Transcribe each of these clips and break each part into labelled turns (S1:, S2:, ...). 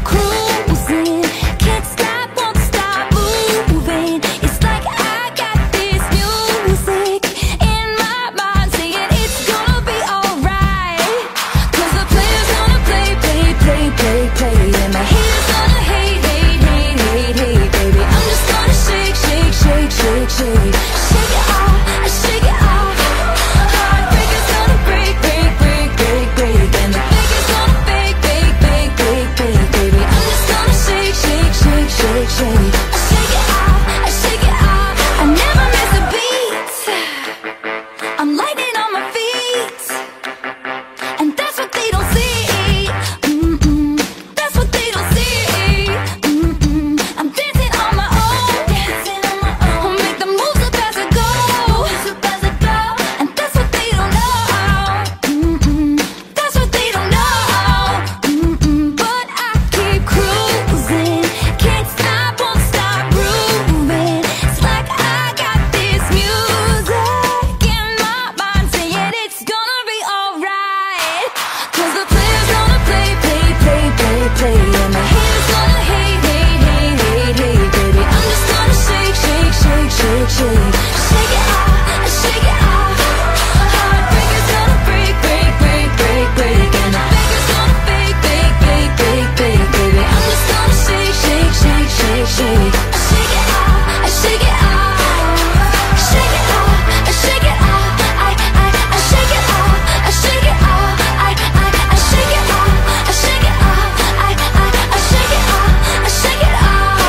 S1: cruising, can't stop, won't stop moving. It's like I got this music in my mind saying it's gonna be alright. Cause the player's gonna play, play, play, play, play, and the haters gonna hate, hate, hate, hate, hate, baby. I'm just gonna shake, shake, shake, shake, shake. Shake it off, I shake it off. Heartbreakers gonna break, break, break, break, break, and the fakers gonna fake, fake, fake, fake, fake, baby. I'm just gonna shake, shake, shake, shake, shake. I shake it off, I shake it off. I never miss a beat. I'm lightning on my feet, and that's what they don't see. That's what they don't see. I'm dancing on my own, dancing on my own. Make the moves up as I go, and that's what they don't know. That's what they don't know. But I keep cruising, can't stop, won't stop grooving. It's like I got this music in my mind saying it's gonna be alright. Cause the player's gonna play, play, play, play, play, and the haters gonna hate, hate, hate, hate, hate, baby. I'm just gonna shake, shake, shake, shake, shake. Shake it off, I shake it off. Heartbreakers gonna break, break, break, break, break, and the fakers gonna fake, fake, fake, fake, fake, baby. I'm just gonna shake, shake, shake, shake, shake. I shake it off, I shake it off. Shake it off, I shake it off. I shake it off, I shake it off. I shake it off, I shake it off. I shake it off, I shake it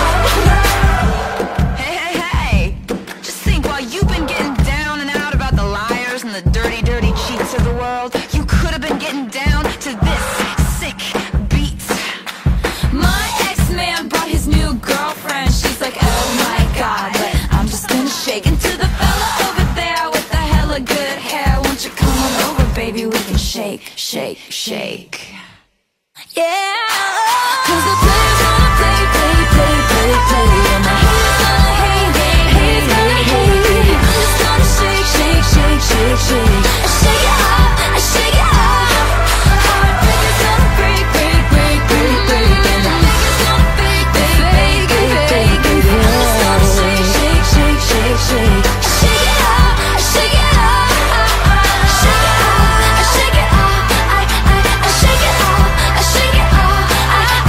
S1: off.
S2: Hey, hey, hey! Just think, while you've been getting down and out about the liars and the dirty, dirty cheats of the world, you could have been getting down to this sick beat.
S1: My ex-man brought his new girlfriend. She's like, oh my god, but I'm just gonna shake into the fella over there with the hella good hair. Won't you come on over, baby? We can shake, shake, shake. Yeah. Cause the player's gonna play, play, play, play, play, and the haters gonna hate, hate, hate, hate, hate. I'm just gonna shake, shake, shake, shake, shake. I shake it off, I shake it off. Heartbreakers gonna break, break, break, break, break, and the fakers gonna fake, fake, fake, fake, fake, baby. I'm just gonna shake, shake, shake, shake, shake. I shake it off, I shake it off. Shake it off, I shake it off. I shake it off, I shake it off.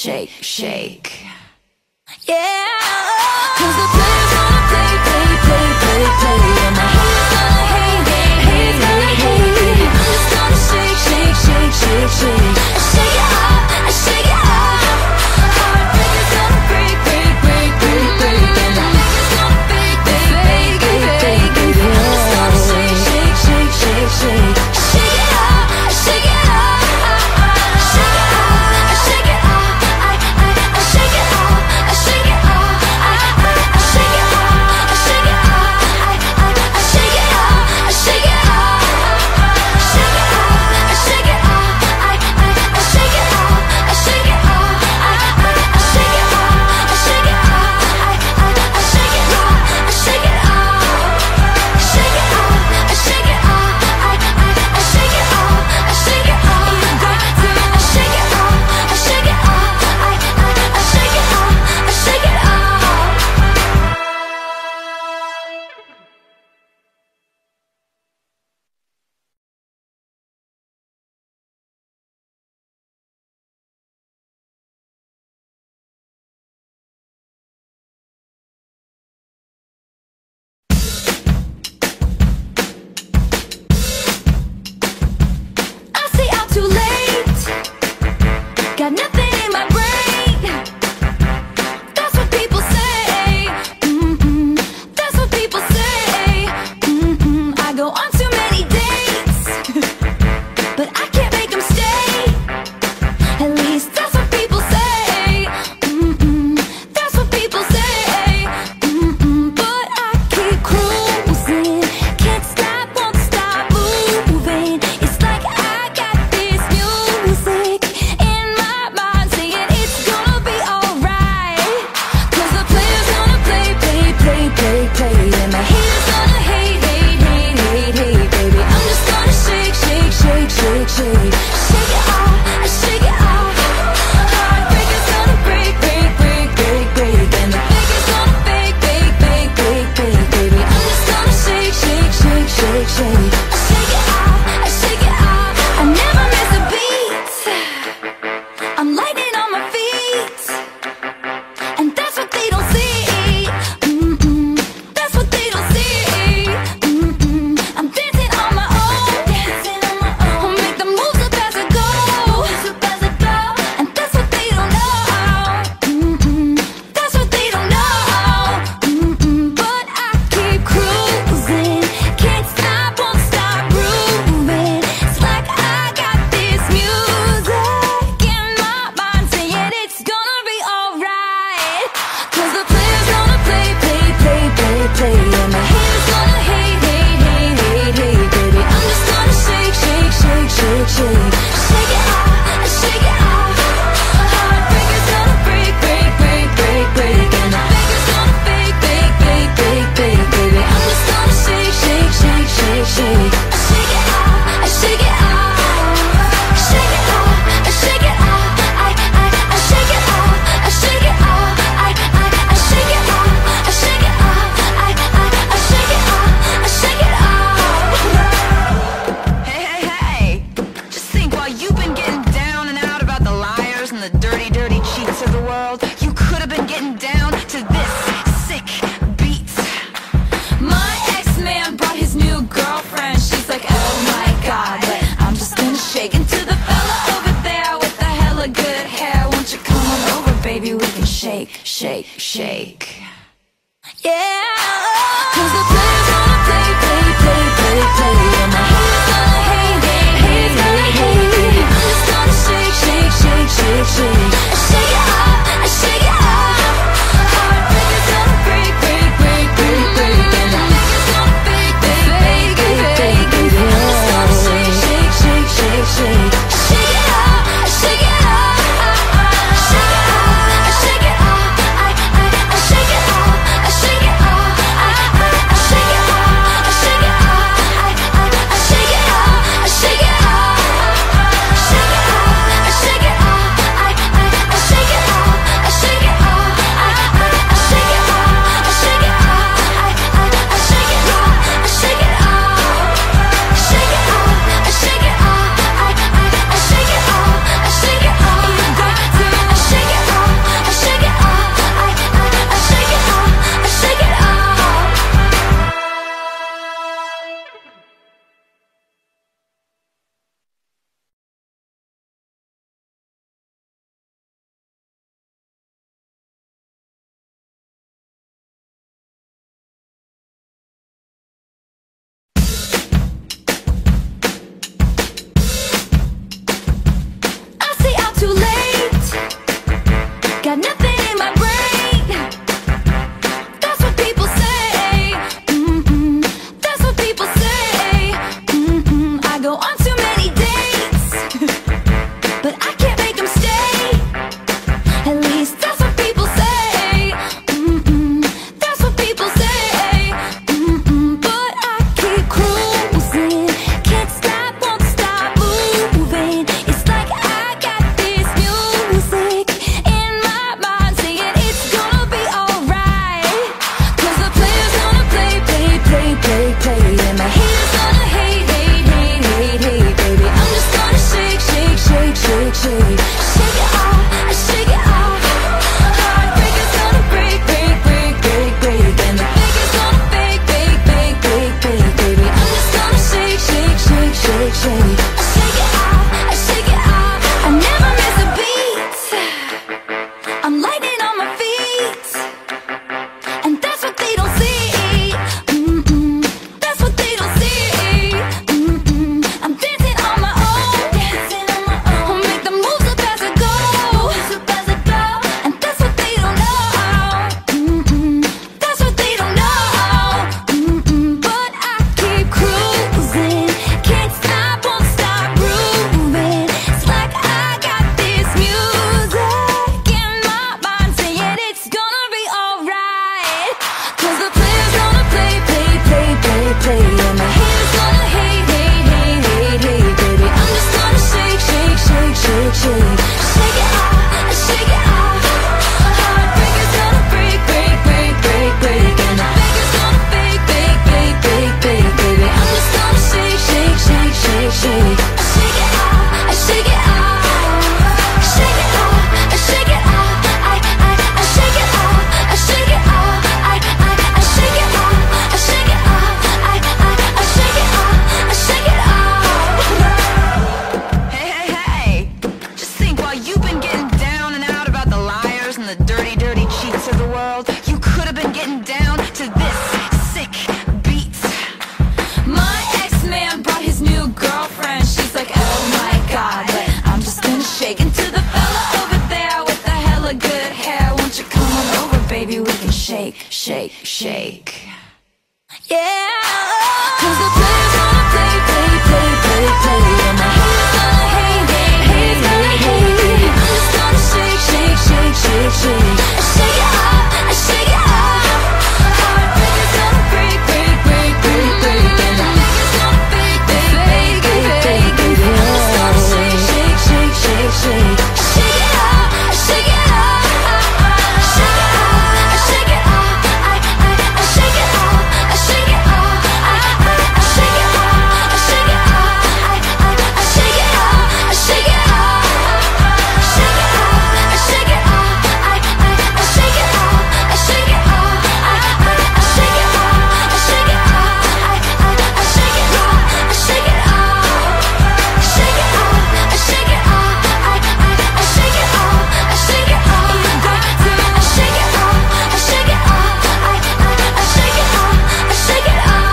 S2: shake, shake.
S1: Yeah, 'cause the players gonna play, play, play, play, play, and the haters gonna hate, hate, hate, hate, hate. I'm just gonna shake, shake, shake, shake, shake. I shake it off, I shake it off. Heartbreakers gonna break, break, break, break, break, and the haters gonna fake, fake, fake, fake, fake, fake. I'm just gonna shake, shake, shake, shake, shake. I shake it off, I shake it off. Shake it off, I shake it off. I shake it off, I shake it off. I shake it off, I shake it off. I shake it off, I shake it off. Shake it off, I shake it off. I shake it off, I shake it off. I shake it off, I shake it off. I shake it off, I shake it off. Shake it off, I shake it off. I shake it off, I shake it off. You got to. I shake it off, I shake it off. I shake it off, I shake it off. I stay out too late. Got nothing in my brain. That's what people say. That's what people say. I go on too many dates, but I can't make them stay. At least that's what people say. That's what people say. But I keep cruising, can't stop, won't stop moving. It's like I got this music in my mind saying it's gonna be alright. 'Cause the players gonna play, play, play, play, play, and the haters gonna hate, hate, hate, hate, hate, baby. I'm just gonna shake, shake, shake, shake, shake. Shake it off, I shake it off. Heartbreakers gonna break, break, break, break, break, and the fakers gonna fake, fake, fake, fake, fake, baby. I'm just gonna shake, shake, shake, shake, shake. I shake it off, I shake it off. I never miss a beat. I'm lightning on my feet, and that's what they don't see. That's what they don't see. I'm dancing on my own, dancing on my own. Make the moves up as I go, and that's what they don't know. That's what they don't know. But I keep cruising, can't stop, won't stop grooving. It's like I got this music in my mind saying it's gonna be alright. 'Cause the players gonna play, play, play, play, play, and the haters gonna hate, hate, hate, hate, hate, baby. I'm just gonna shake, shake, shake, shake, shake. Shake it off, I shake it off. Heartbreakers gonna break, break, break, break, break, and the fakers gonna fake, fake, fake, fake, fake, baby. I'm just gonna shake, shake, shake, shake, shake. I shake it off, I shake it off. Shake it off, I shake it off. I shake it off, I shake it off. I shake it off, I shake it off. I shake it off, I shake it off.
S2: Hey, hey, hey! Just think, while you've been getting down and out about the liars and the dirty, dirty cheats of the world, you could have been getting down to this sick beat.
S1: My ex-man brought his new girlfriend. She's like, oh my god, but I'm just gonna shake into the fella over there with the hella good hair. Won't you come on over, baby? We can shake, shake, shake. Yeah, 'cause the players gonna play, play, play, play, play, and the haters gonna hate, hate, hate, hate, hate. I'm just gonna shake, shake, shake, shake, shake. I shake it off, I shake it off. Heartbreakers gonna break, break, break, break, break, and the fakers gonna fake, fake, fake, fake, fake, baby. I'm just gonna shake, shake, shake, shake, shake. Shake it off, I shake it off. Shake it off, I shake it off. I shake it off, I shake it off. I shake it off, I shake it off. I shake it off, I shake it off. Shake it off, I shake it off. shake, shake, shake. Yeah, 'cause the players gonna play, play, play, play, play, and the haters gonna hate, hate, hate, hate, hate. I'm just gonna shake, shake, shake, shake, shake. I shake it off, I shake it off. Heartbreakers gonna break, break, break, break, break, and the haters gonna fake, fake, fake, fake, fake. I'm just gonna shake, shake, shake, shake, shake. I shake it off, I shake it off. Shake it off, I shake it off. I shake it off, I shake it off. I shake it off, I shake it off. I shake it off, I shake it off. Shake it off, I shake it off. I shake it off, I shake it off. I shake it off, I shake it off. I shake it off, I shake it off. Shake it off, I shake it off. I shake it off, I shake it off. You got to. I shake it off, I shake it off. I shake it off, I shake it off.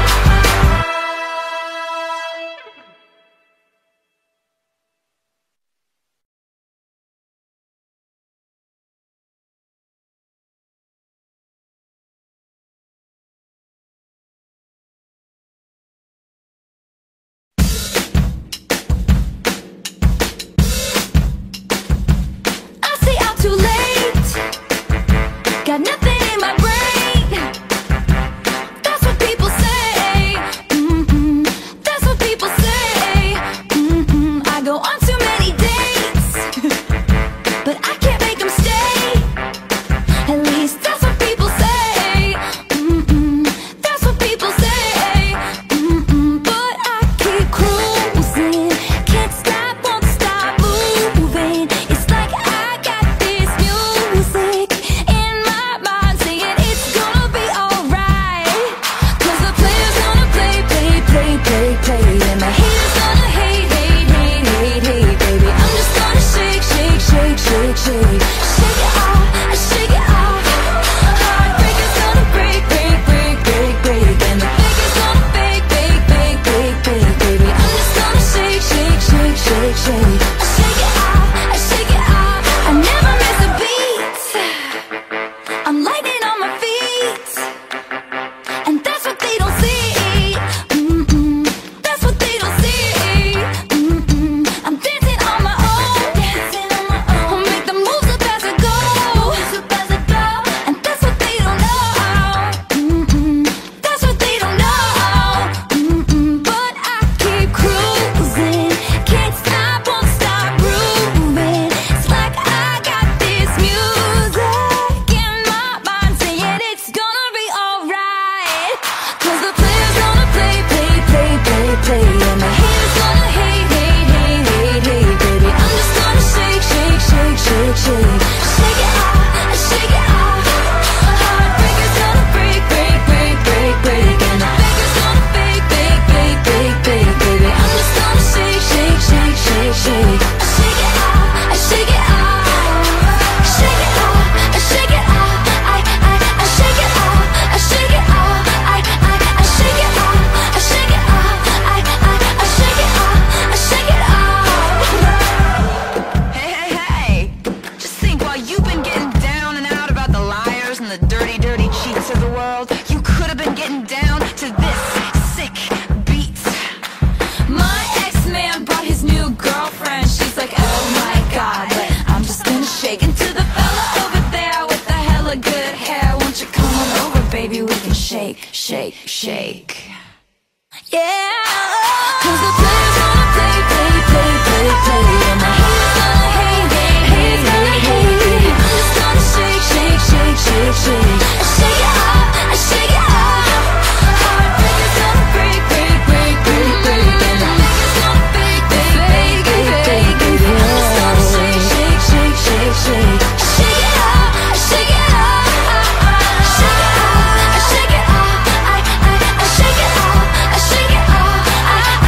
S1: I stay out too late. Got nothing in my brain. That's what people say. That's what people say. I go on too many dates, but I can't make them stay. At least that's what people say. That's what people say. But I keep cruising, can't stop, won't stop moving. It's like I got this music in my mind saying it's gonna be alright. 'Cause the players gonna play, play, play, play, play, and the haters gonna hate, hate, hate, hate, hate, baby. I'm just gonna shake, shake, shake, shake, shake. Shake it off, I shake it off. Heartbreakers gonna break, break, break, break, break, and the fakers gonna fake, fake, fake, fake, fake, baby. I'm just gonna shake, shake, shake, shake, shake. I shake it off, I shake it off. I never miss a beat. I'm lightning on my feet, and that's what they don't see. That's what they don't see. I'm dancing on my own, dancing on my own. I'll make the moves up as I go, and that's what they don't know. That's what they don't know. But I keep cruising, can't stop, won't stop grooving. It's like I got this music in my mind saying it's gonna be alright. 'Cause the players gonna play, play, play, play, play, and the haters gonna hate, hate, hate, hate, hate, baby. I'm just gonna shake, shake, shake, shake, shake. Shake it off, I shake it off. Heartbreakers gonna break, break, break, break, break, and the fakers gonna fake, fake, fake, fake, fake, baby. I'm just gonna shake, shake, shake, shake, shake. I shake it off, I shake it off. Shake it off, I shake it off. I shake it off, I shake it off. I shake it off, I shake it off. I shake it off, I shake it off.
S2: Hey, hey, hey! Just think, while you've been getting down and out about the liars and the dirty, dirty cheats of the world, you could have been getting down to this sick beat.
S1: My ex-man brought his new girlfriend. She's like, oh my god, but I'm just gonna shake into the fella over there with the hella good hair. Won't you come on over, baby? We can shake, shake, shake. Yeah, 'cause the players gonna play, play, play, play, play, and the haters gonna hate, hate, hate, hate, hate. I'm just gonna shake, shake, shake, shake, shake. I shake it off, I shake it off. Heartbreakers gonna break, break, break, break, break, and the fakers gonna fake, fake, fake, fake, fake, baby. I'm just gonna shake, shake, shake, shake, shake. Shake it off, I shake it off. Shake it off, I shake it off. I shake it off, I shake it off.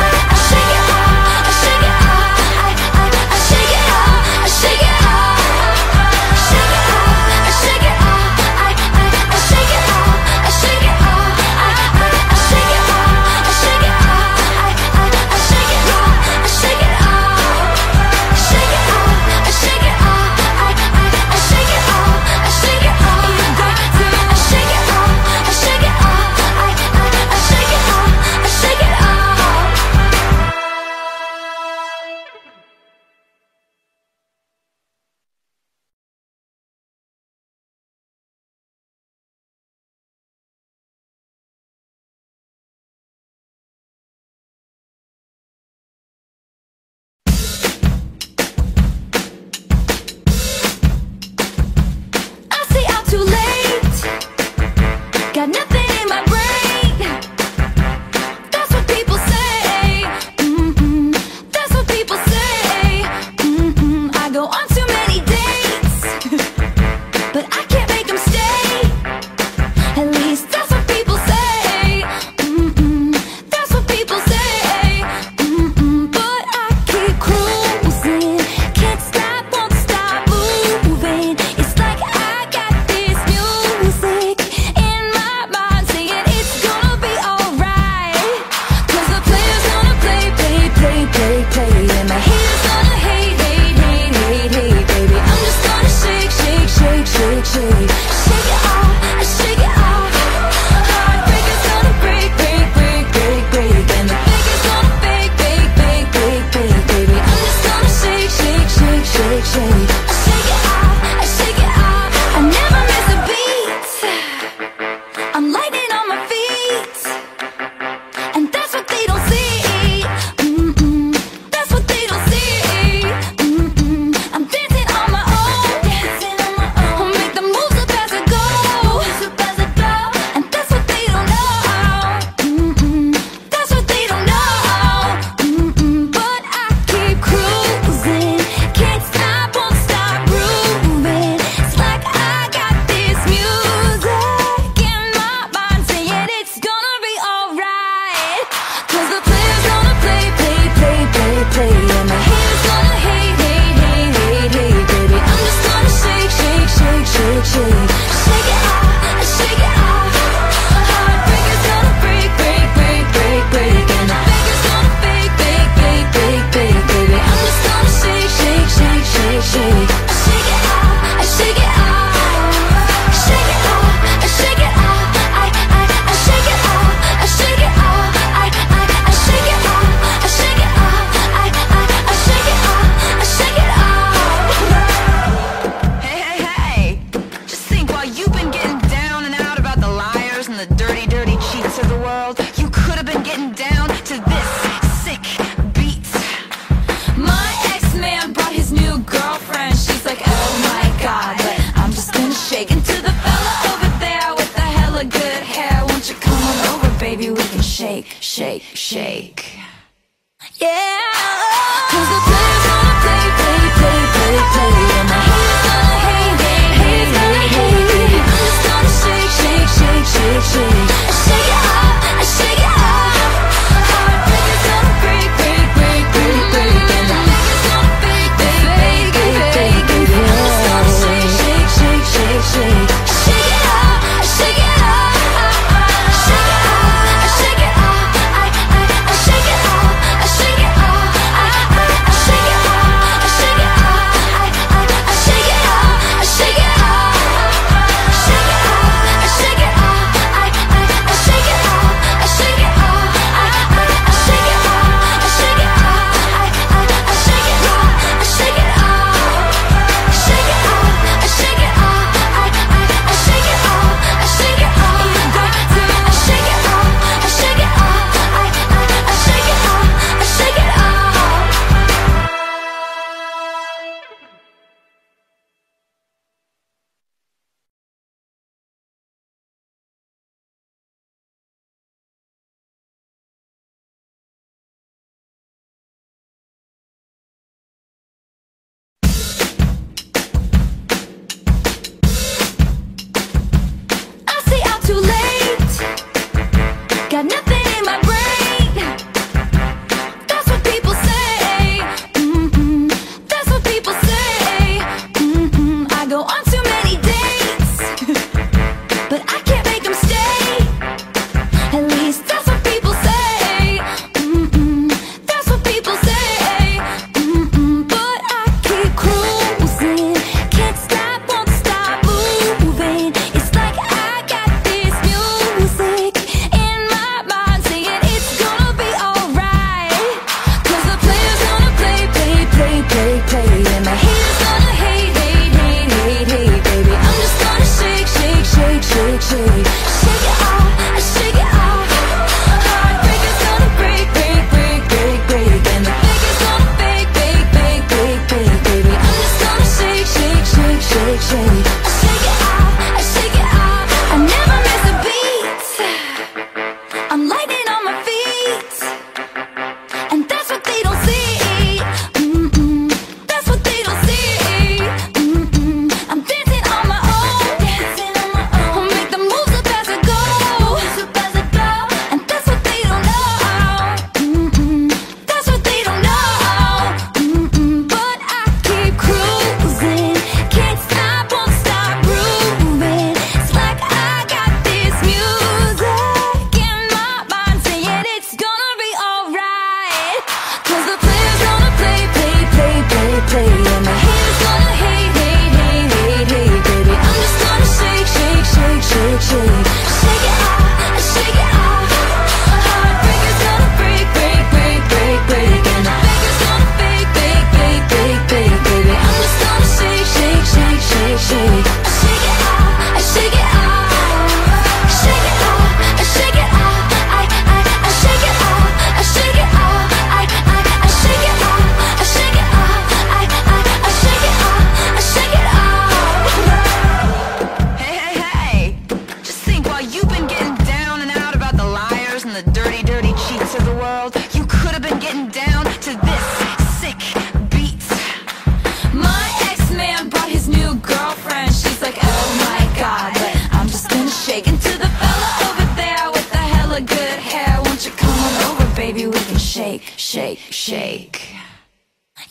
S1: shake. Shake it off, shake it off. Heartbreakers gonna break, break, break, break, break, and the fakers gonna fake, fake, fake, fake, fake, baby. I'm just gonna shake, shake, shake, shake, shake. Shake it off, shake it off. I never miss a beat. I'm lightning on my feet, and that's what they don't see. That's what they don't see. I'm dancing on my own, dancing on my own. Make the moves up as I go, and that's what they don't know. That's what they don't know. But I keep cruising, can't stop, won't stop grooving. It's like I got this music in my mind saying it's gonna be alright. 'Cause the players gonna play, play, play, play, play, and the haters gonna hate, hate, hate, hate, hate, baby. I'm just gonna shake, shake, shake, shake, shake. Shake it off, shake it off. Heartbreakers gonna break, break, break, break, break, and the fakers gonna fake, fake, fake, fake, fake, baby. I'm just gonna shake, shake, shake, shake, shake. Shake it off, shake it off. Shake it off, shake it off. I shake it off, shake it off. I shake it off, shake it off. I shake it off, shake it off.
S2: Hey, hey, hey! Just think, while you've been getting down and out about the liars and the dirty, dirty cheats of the world, you could have been getting down to this sick beat.
S1: My ex-man brought his new girlfriend. She's like, oh my god, but I'm just gonna shake. And to the fella over there with the hella good hair, won't you come on over, baby, we can shake, shake, shake. Yeah, 'cause the players gonna play, play, play, play, play, and the haters gonna hate, hate, hate, hate, hate. I'm just gonna shake, shake, shake, shake, shake. Shake it off, shake it off. Heartbreakers gonna break, break, break, break, break, and the fakers gonna fake, fake, fake, fake, fake, baby. I'm just gonna shake, shake, shake, shake, shake. Shake it off, shake it off. Shake it off, shake it off. I shake it off, shake it off. I shake it off, shake it off. I shake it off, shake it off. Shake it off, shake it off. I shake it off, shake it off. I shake it off, shake it off. I shake it off, shake it off. Shake it off, shake it off. I shake it off, shake it off. You got to shake it off, shake it off. I shake it off, shake it off. I stay out too late, got nothing in my brain. That's what people say. That's what people say. I go on too many dates, but I can't make them stay. At least that's what people say. That's what people say. But I keep cruising, can't stop, won't stop moving. It's like I got this music in my mind saying it's gonna be alright. 'Cause the players gonna play, play, play, play, play, and the haters gonna hate, hate, hate, hate, hate, baby. I'm just gonna shake, shake, shake, shake, shake. Shake it off, shake it off. Heartbreakers gonna break, break, break, break, break, and the fakers gonna fake, fake, fake, fake, fake, baby. I'm just gonna shake, shake, shake, shake, shake. Shake it off, shake it off. I never miss a beat. I'm lightning on my feet, and that's what they don't see. That's what they don't see. I'm dancing on my own, dancing on my own. Make the moves up as I go, and that's what they don't know. That's what they don't know. But I keep cruising, can't stop, won't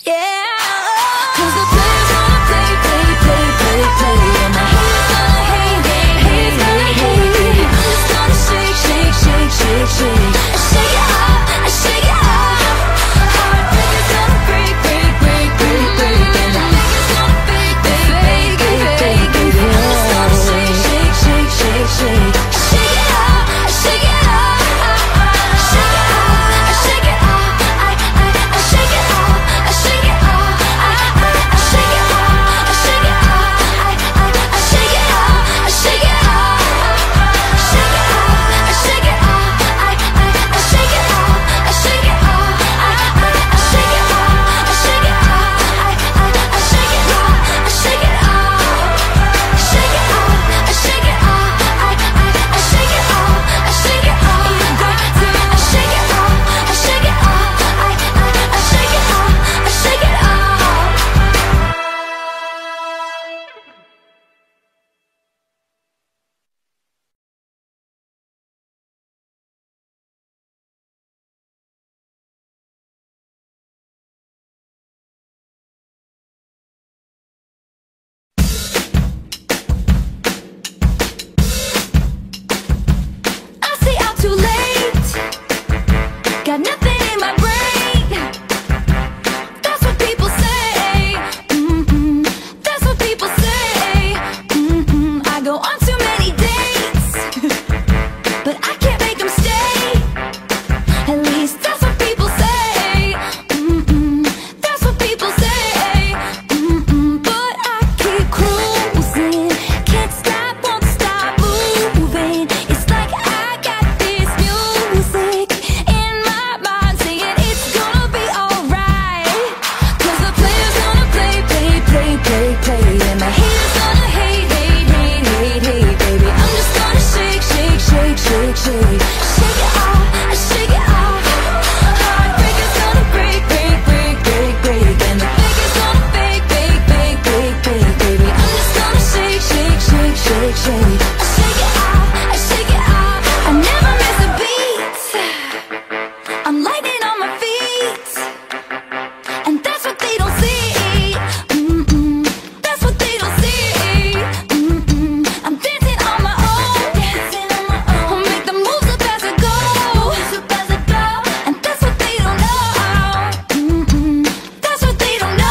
S1: Yeah, 'cause the players gonna play, play, play, play, play, and the haters gonna hate, hate, hate, hate, hate. I'm just gonna shake, shake, shake, shake, shake. I shake it off, I shake it off. Heartbreakers gonna break, break, break, break, break, and the haters gonna fake, fake, fake, fake, fake. I'm just gonna shake, shake, shake, shake, shake. I shake it off, I shake it off. Shake it off, I shake it off. I shake it off, I shake it off. I shake it off, I shake it off. I shake it off, I shake it off. Shake it off, I shake it off. I shake it off, I shake it off. I shake it off, I shake it off. I shake it off, I shake it off. Shake it off, I shake it off. I shake it off, I shake it off. You got to. I shake it off, I shake it off. I shake it off, I shake it off. I stay out too late. Got nothing in my brain. That's what people say. That's what people say. I go on too many dates, but I can't make them stay. At least that's what people say. That's what people say. But I keep cruising, can't stop, won't stop moving. It's like I got this music in my mind saying it's gonna be alright. 'Cause the players gonna play, play, play, play, play, and the haters gonna hate, hate, hate, hate, hate, baby. I'm just gonna shake, shake, shake, shake, shake. Shake it off, I shake it off. Heartbreakers gonna break, break, break, break, break, and the fakers gonna fake, fake, fake, fake, fake, baby. I'm just gonna shake, shake, shake, shake, shake. I shake it off, I shake it off. I never miss a beat. I'm lightning on my feet, and that's what they don't see. That's what they don't see. I'm dancing on my own, dancing on my own. Make the moves up as I go, and that's what they don't know. That's what they don't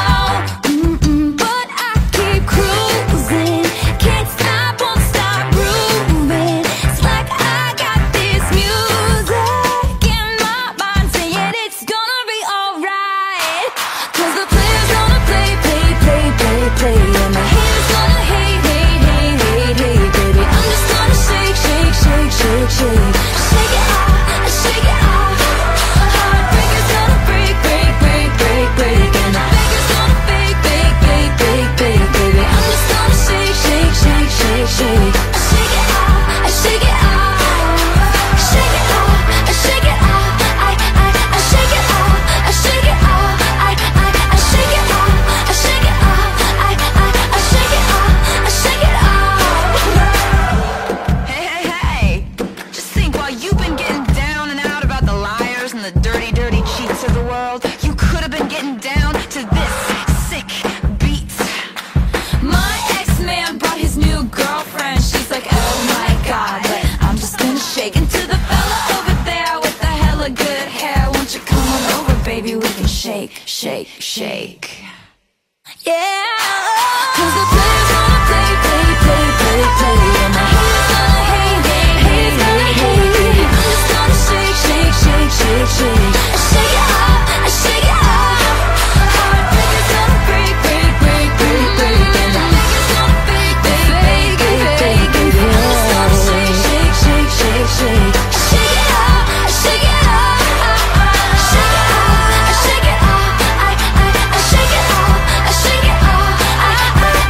S1: know. But I keep cruising, can't stop, won't stop grooving. It's like I got this music in my mind saying it's gonna be alright. 'Cause the players gonna play, play, play, play, play, and the haters gonna hate, hate, hate, hate, hate, baby. I'm just gonna shake, shake, shake, shake, shake. Shake it off, I shake it off. Heartbreakers gonna break, break, break, break, break, and the fakers gonna fake, fake, fake, fake, fake, baby. I'm just gonna shake, shake, shake, shake, shake. I shake it off, I shake it off. Shake it off, I shake it off. I shake it off, I shake it off. I shake it off, I shake it off. I shake it off, I shake it off.
S2: Hey, hey, hey! Just think, while you've been getting down and out about the liars and the dirty, dirty cheats of the world, you could have been getting down to this sick beat.
S1: My ex-man brought his new girlfriend. She's like, oh my god, but I'm just gonna shake into the fella over there with the hella good hair. Won't you come on over, baby? We can shake, shake, shake. Yeah, 'cause the players gonna play, play, play, play, play, and the haters gonna hate, hate, hate, hate, hate. I'm just gonna shake, shake, shake, shake, shake. I shake it off, I shake it off. Heartbreakers gonna break, break, break, break, break, and the fakers gonna fake, fake, fake, fake, fake, baby. I'm just gonna shake, shake, shake, shake, shake. I shake it off, I shake it off. Shake it off, I shake it off. I shake it off, I shake it off.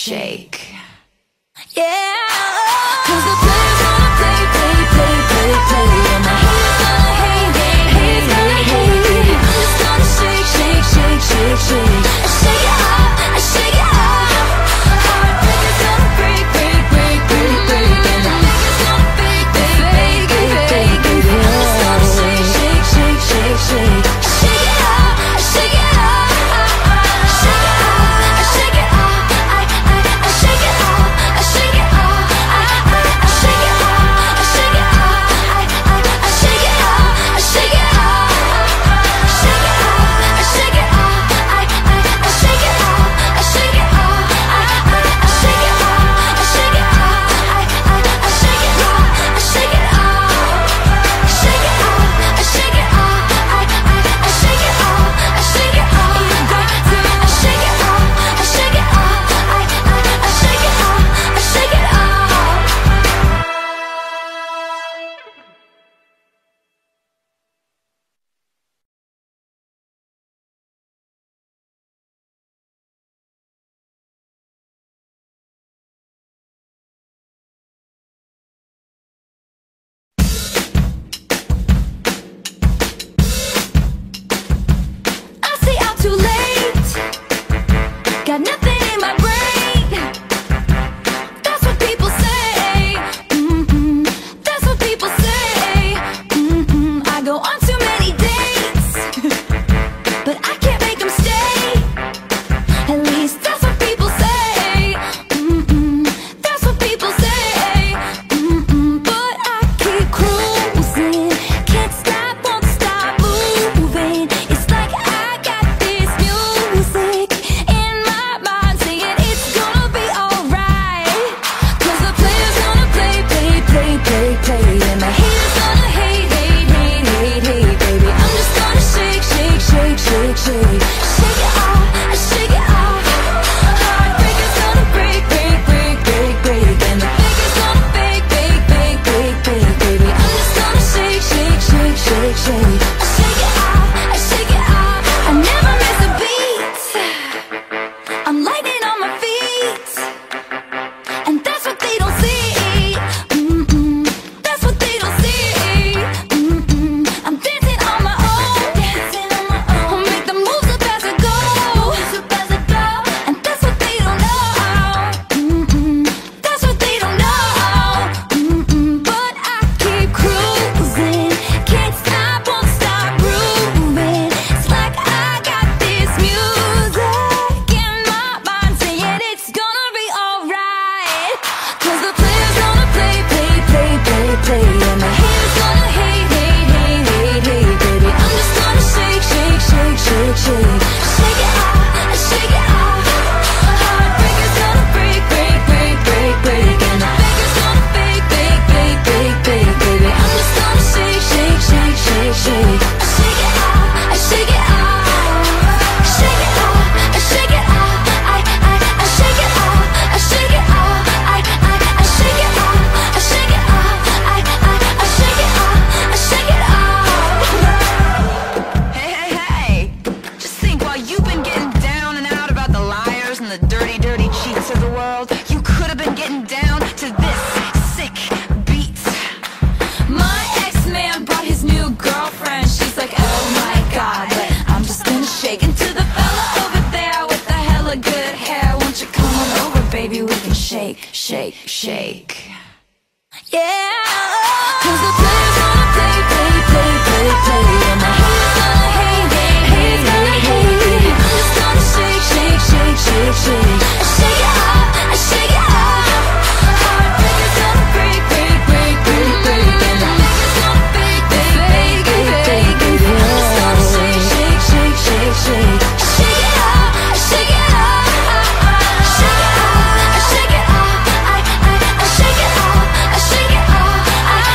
S2: shake.
S1: Yeah, 'cause the players gonna play, play, play, play, play, and the haters gonna hate, hate, hate, hate, hate. I'm just gonna shake, shake, shake, shake, shake. I shake it off, I shake it off. Heartbreakers gonna break, break, break, break, break, and the haters gonna fake, fake, fake, fake, fake. I'm just gonna shake, shake, shake, shake, shake. I shake it off, I shake it off. I shake it off, I shake it off. I shake it off, I shake it off. I shake it off, I shake it off. I shake it off, I shake it off. Shake it off, I shake it off. I shake it off, I shake it off. I shake it off, I shake it off. I shake it off, I shake it off. Shake it off, I shake it off. I shake it off, I shake it off. You got to. I shake it off, I shake it off. I shake it off, I shake it off. I stay out too late. Got nothing in my brain. That's what people say. That's what people say. I go on too many dates, but I can't make them stay. At least that's what people say. That's what people say. But I keep cruising, can't stop, won't stop moving. It's like I got this music in my mind saying it's gonna be alright. 'Cause the players gonna play, play, play, play, play, and the haters gonna hate, hate, hate, hate, hate, baby. I'm just gonna shake, shake, shake, shake, shake. Shake it off, I shake it off. Heartbreakers gonna break, break, break, break, break, and the fakers gonna fake, fake, fake, fake, fake, baby. I'm just gonna shake, shake, shake, shake, shake. I shake it off, I shake it off. I never miss a beat. I'm lightning on my feet, and that's what they don't see. That's what they don't see. I'm dancing on my own, dancing on my own. I'll make the moves up as I go, and that's what they don't know. That's what they don't know. But I keep cruising, can't stop, won't stop grooving. It's like I got this music in my mind saying it's gonna be alright. 'Cause the players gonna play, play, play, play, play, and the haters gonna hate, hate, hate, hate, hate, baby. I'm just gonna shake, shake, shake, shake, shake. Shake it off, I shake it off. Heartbreakers gonna break, break, break, break, break, and the fakers gonna fake, fake, fake, fake, fake, baby. I'm just gonna shake, shake, shake, shake, shake. I shake it off, I shake it off. Shake it off, I shake it off. I shake it off, I shake it off. I shake it off, I shake it off. I shake it off, I shake it off.
S2: Hey, hey, hey! Just think, while you've been getting down and out about the liars and the dirty, dirty cheats of the world, you could have been getting down to this sick beat.
S1: My ex-man brought his new girlfriend. She's like, oh my god, but I'm just gonna shake into the fella over there with the hella good hair. Won't you come on over, baby? We can shake, shake, shake. Yeah, 'cause the players gonna play, play, play, play, play, and the haters gonna hate, hate, hate, hate, hate. I'm just gonna shake, shake, shake, shake, shake. I shake it off, I shake it off. Heartbreakers gonna break, break, break, break, break, and the fakers gonna fake, fake, fake, fake, fake, baby. I'm just gonna shake, shake, shake, shake, shake. Shake it off, I shake it off. Shake it off, I shake it off. I shake it off, I shake it off.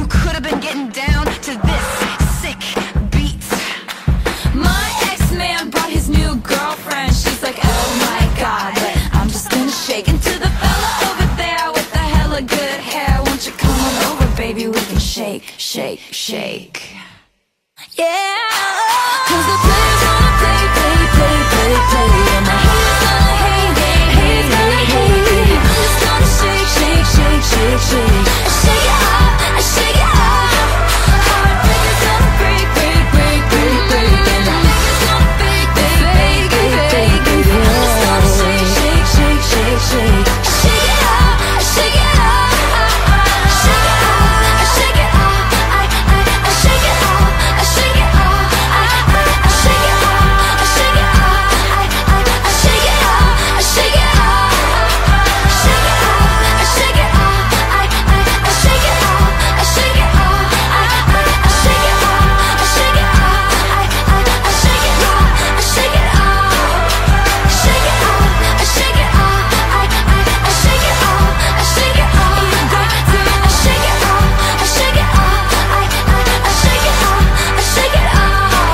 S2: You could have been getting down to this sick beat.
S1: My ex-man brought his new girlfriend. She's like, oh my god, but I'm just gonna shake into the fella over there with the hella good hair. Won't you come on over, baby? We can shake, shake, shake. Yeah, 'cause the players gonna play, play, play, play, play, and the haters gonna hate, hate, hate, hate, hate. I'm just gonna shake, shake, shake, shake, shake. I shake it up, I shake it up. Heartbreakers gonna break, break, break, break, break, and the haters gonna fake, fake, fake, fake, fake, fake. I'm just gonna shake, shake, shake, shake, shake. I shake it up, I shake it up. Shake it up, I shake it up. I shake it up, I shake it up. I shake it up, I shake it up. I shake it up, I shake it up. Shake it up, I shake it up. I shake it up, I shake it up. I shake it up, I shake it up. I shake it up, I shake it up. Shake it up, I shake it up. I shake it up, I shake it up. You got to. I shake it up, I shake it up. I shake it up, I shake it up.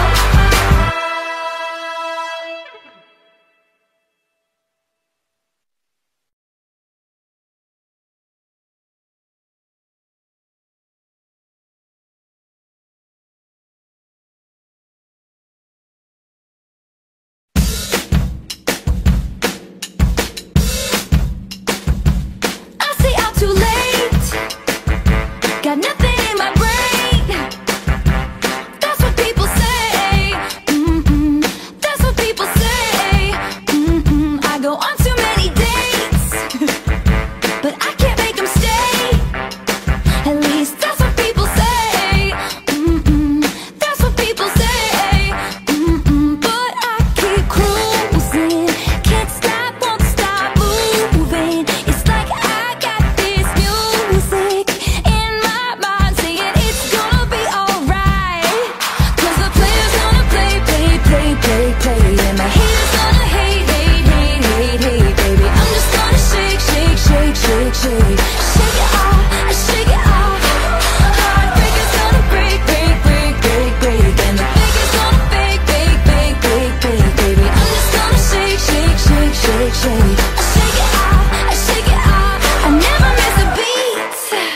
S1: I stay out too late. Got nothing in my brain. That's what people say. That's what people say. I go on too many dates, but I can't make them stay. At least that's what people say. That's what people say. But I keep cruising, can't stop, won't stop moving. It's like I got this music in my mind saying it's gonna be alright. 'Cause the players gonna play, play, play, play, play, and the haters gonna hate, hate, hate, hate, hate, baby. I'm just gonna shake, shake, shake, shake, shake. Shake it off, I shake it off. Heartbreakers gonna break, break, break, break, break, and the fakers gonna fake, fake, fake, fake, fake, baby. I'm just gonna shake, shake, shake, shake, shake. I shake it off, I shake it off. I never miss a beat.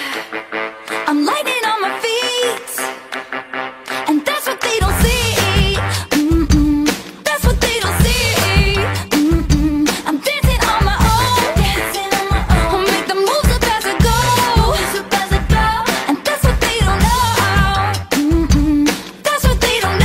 S1: I'm lightning on my feet, and that's what they don't see. That's what they don't see. I'm dancing on my own, dancing on my own. I'll make the moves up as I go, and that's what they don't know. That's what they don't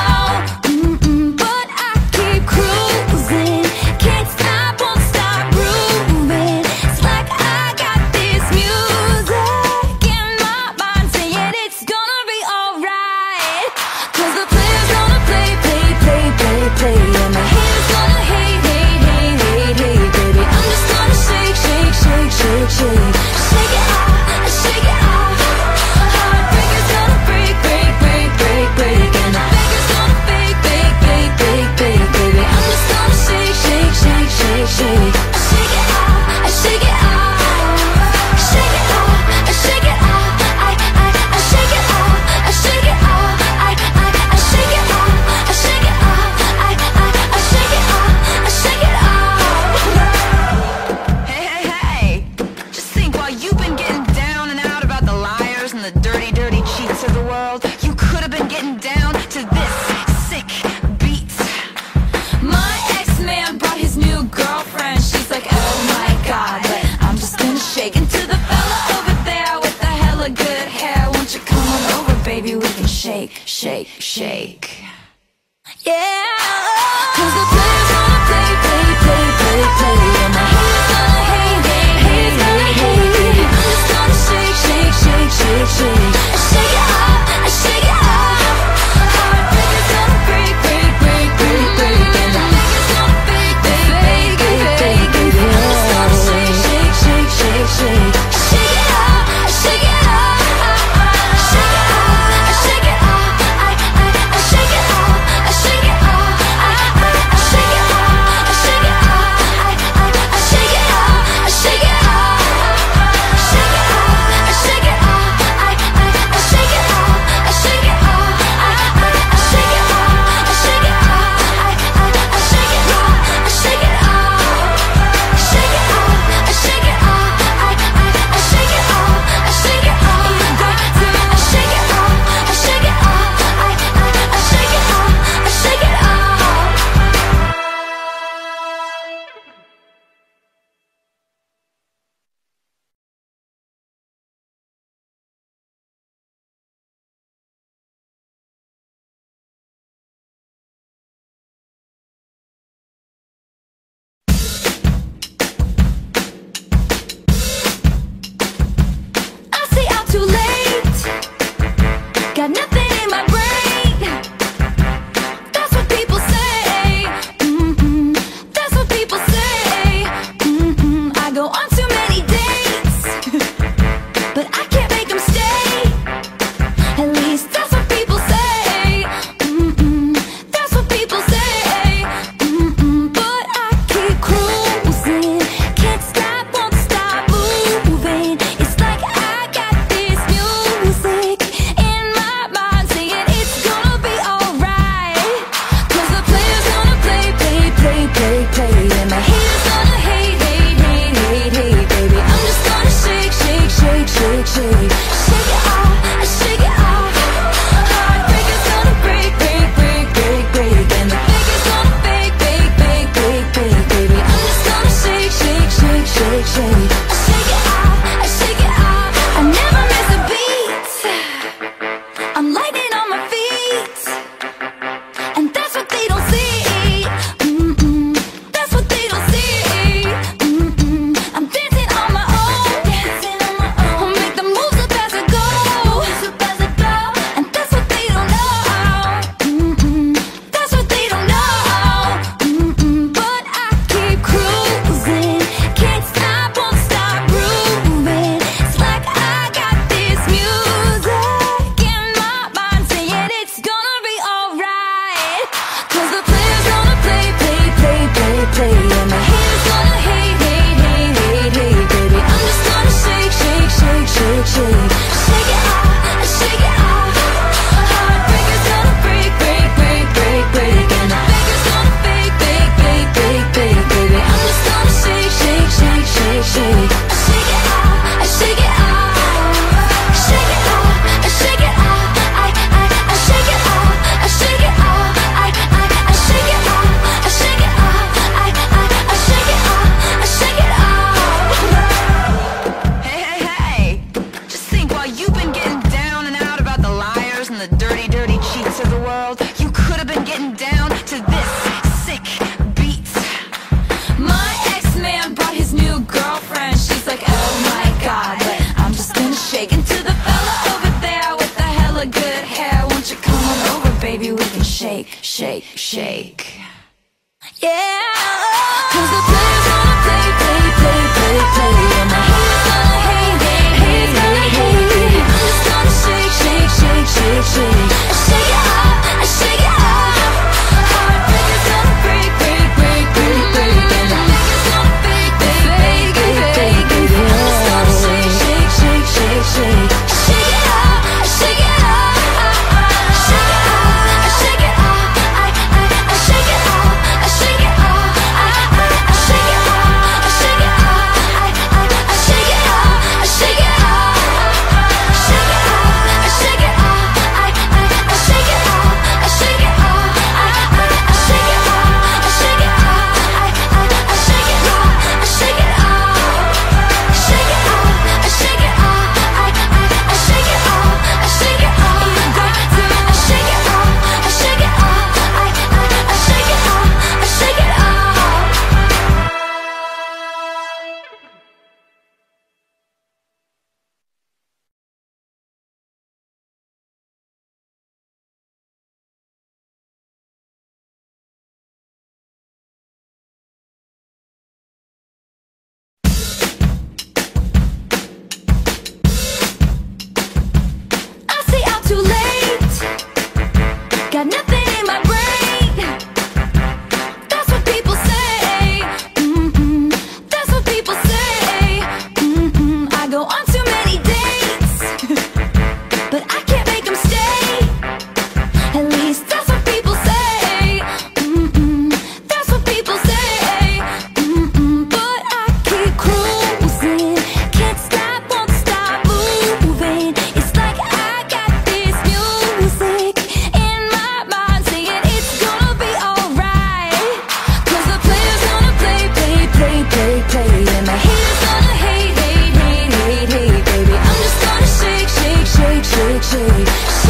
S1: know. But I keep cruising, can't stop, won't stop grooving. It's like I got this music in my mind saying it's gonna be alright. 'Cause the players gonna play, play, play, play, play, and the haters gonna hate, hate, hate, hate, hate, baby. I'm just gonna shake, shake, shake, shake, shake. Shake it off, I shake it off. Heartbreakers gonna break, break, break, break, break, and the fakers gonna fake, fake, fake, fake, fake, baby. I'm just gonna shake, shake, shake, shake, shake. I shake it off, I shake it off. Shake it off, I shake it off. I shake it off, I shake it off. I shake it off, I shake it off. I shake it off, I shake it off.
S2: Hey, hey, hey! Just think, while you've been getting down and out about the liars and the dirty, dirty cheats of the world, you could have been getting down to this sick beat.
S1: My ex-man brought his new girlfriend. She's like, oh my god, but I'm just gonna shake into the fella over there with the hella good hair. Won't you come on over, baby? We can shake, shake, shake. Yeah, 'cause the players gonna play, play, play, play, play, and the haters gonna hate, hate, hate, hate, hate. I'm just gonna shake, shake, shake, shake, shake. I shake it up, I shake it up. Heartbreakers gonna break, break, break, break, break, and the fakers gonna fake, fake, fake, fake, fake, baby. I'm just gonna shake, shake, shake, shake, shake. I shake it up, I shake it up. Shake it up, I shake it up. I shake it up, I shake it up. I shake Got nothing in my brain. That's what people say. That's what people say. I go on too many dates, but I can't make them stay. At least that's what people say. That's what people say. But I keep cruising, can't stop, won't stop moving. It's like I got this music in my mind saying it's gonna be alright. 'Cause the player's gonna play, play, play, play, play, and the haters gonna hate, hate, hate, hate, hate, baby. I'm just gonna shake, shake, shake, shake, shake. Shake it off, shake it off. Heartbreakers gonna break, break, break, break, break, and the fakers gonna fake, fake, fake, fake, fake, baby. I'm just gonna shake, shake, shake, shake, shake. Shake it off, shake it off. I never miss a beat. I'm lightning on my feet, and that's what they don't see. That's what they don't see. I'm dancing on my own, dancing on my own. I'll make the moves up as I go, and that's what they don't know. That's what they don't know. But I keep cruising, can't stop, won't stop grooving. It's like I got this music in my mind saying it's gonna be alright. 'Cause the player's gonna play, play, play, play, play, and the haters gonna hate, hate, hate, hate, hate, baby. I'm just gonna shake, shake, shake, shake, shake. Shake it off, shake it off. Heartbreakers gonna break, break, break, break, break, and the fakers gonna fake, fake, fake, fake, fake, baby. I'm just gonna shake, shake, shake, shake, shake. Shake it off, shake it off. Shake it off, shake it off. I shake it off, shake it off. I shake it off, shake it off. I shake it off, shake it off.
S2: Hey, hey, hey! Just think, while you've been getting down and out about the liars and the dirty, dirty cheats of the world, you could have been getting down to this sick beat.
S1: My ex-man brought his new girlfriend. She's like, oh my god, but I'm just gonna shake into the fella over there with the hella good hair. Won't you come on over, baby? We can shake, shake, shake. Yeah. 'Cause the player's gonna play, play, play, play, play, and the haters gonna hate, hate, hate, hate, hate, hate. I'm just gonna shake, shake, shake, shake, shake. Shake it off, shake it off. Heartbreakers gonna break, break, break, break, break, and the fakers gonna fake, fake, fake, fake, fake, baby. I'm just gonna shake, shake, shake, shake, shake. Shake it off, shake it off. Shake it off, shake it off. I shake it off, shake it off. I shake it off, shake it off. I shake it off, shake it off. Shake it off, shake it off. I shake it off, shake it off. I shake it off, shake it off. I shake it off, shake it off. Shake it off, shake it off. I shake it off, shake it off. You got to shake it off, shake it off. I shake it off, shake it off. I stay out too late, got nothing in my brain. That's what people say. That's what people say. I go on too many dates, but I can't make them stay. At least that's what people say. That's what people say. But I keep cruising, can't stop, won't stop moving. It's like I got this music in my mind saying it's gonna be alright. 'Cause the player's gonna play, play, play, play, play, and the haters gonna hate, hate, hate, hate, hate, baby. I'm just gonna shake, shake, shake, shake, shake.